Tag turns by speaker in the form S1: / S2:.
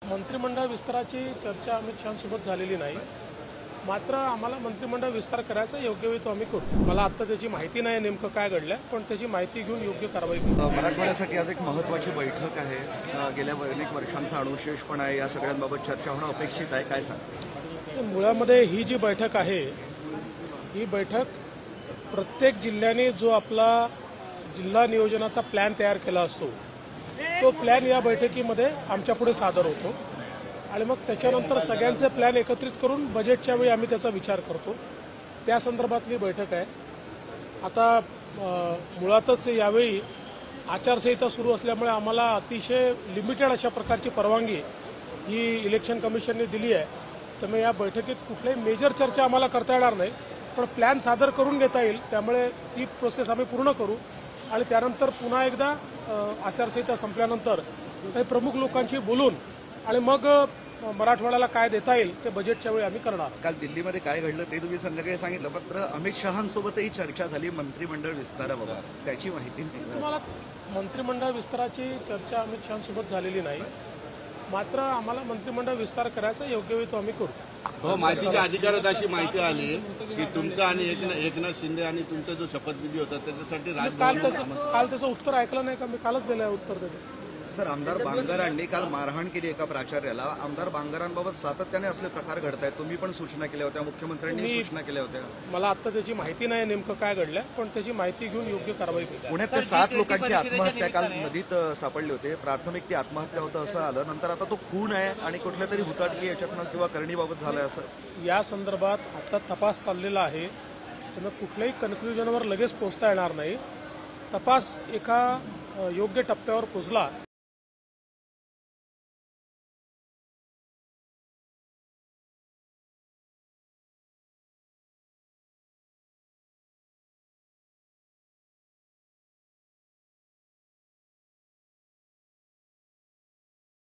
S1: मंत्रिमंडळ विस्ताराची चर्चा अमित शहांसोबत झालेली नाही. मात्र आम्हाला मंत्रिमंडळ विस्तार करायचा योग्य वेळी तो आम्ही करू. मला आता त्याची माहिती नाही नेमकं काय घडलं, पण त्याची माहिती घेऊन योग्य कारवाई करू.
S2: मराठवाड्यासाठी आज एक महत्त्वाची बैठक आहे. गेल्या अनेक वर्षांचा अनुशेषपणा आहे, या सगळ्यांबाबत चर्चा होणं अपेक्षित आहे. काय सांग?
S1: मुळामध्ये ही जी बैठक आहे, ही बैठक प्रत्येक जिल्ह्याने जो आपला जिल्हा नियोजनाचा प्लॅन तयार केला असतो, तो प्लॅन या बैठकीमध्ये आमच्यापुढे सादर होतो आणि मग त्याच्यानंतर सगळ्यांचे प्लॅन एकत्रित करून बजेटच्या वेळी आम्ही त्याचा विचार करतो. त्या संदर्भातली बैठक आहे. आता मुळातच यावेळी आचारसंहिता सुरू असल्यामुळे आम्हाला अतिशय लिमिटेड अशा प्रकारची परवानगी ही इलेक्शन कमिशनने दिली आहे. त्यामुळे या बैठकीत कुठल्याही मेजर चर्चा आम्हाला करता येणार नाही, पण प्लॅन सादर करून घेता येईल. त्यामुळे ती प्रोसेस आम्ही पूर्ण करू आणि त्यानंतर पुन्हा एकदा आचारसंहिता संपल्यानंतर काही प्रमुख लोकांशी बोलून आणि मग मराठवाड्याला काय देता येईल ते बजेटच्या वेळी आम्ही करणार.
S2: काल दिल्लीमध्ये काय घडलं ते तुम्ही संध्याकाळी सांगितलं, मात्र अमित शहांसोबतही चर्चा झाली मंत्रिमंडळ विस्ताराबाबत, त्याची माहिती नाही.
S1: तुम्हाला मंत्रिमंडळ विस्ताराची चर्चा अमित शहांसोबत झालेली नाही. मात्र आम्हाला मंत्रिमंडळ विस्तार करायचा योग्य वेळी तो आम्ही करू.
S3: हो, माहितीच्या अधिकारात अशी माहिती आली की तुमचा आणि एकनाथ शिंदे आणि तुमचा जो शपथविधी होता त्याच्यासाठी
S1: काल त्याचं उत्तर ऐकलं नाही का? मी कालच दिलं आहे उत्तर त्याचं.
S2: सर, आमदार बांगरांनी काल मारहाण केली एका प्राचार्याला. आमदार बांगरांबाबत सातत्याने असले प्रकार घडत आहेत. तुम्ही पण सूचना केल्या होत्या, मुख्यमंत्र्यांनी सूचना केल्या होत्या.
S1: मला आता त्याची माहिती नाही नेमकं काय घडलं, पण त्याची माहिती घेऊन योग्य कारवाई केली.
S2: पुण्यात ते 7 लोकांची आत्महत्या काल नदीत सापडले होते. प्राथमिक ती आत्महत्या होतं असं आलं, नंतर आता तो खून आहे आणि कुठल्या तरी हुताटकी याच्यातनं किंवा करणीबाबत झालंय असं.
S1: या संदर्भात आता तपास चाललेला आहे. त्यामुळे कुठल्याही कन्क्ल्युजनवर लगेच पोहोचता येणार नाही. तपास एका योग्य टप्प्यावर पोहोचला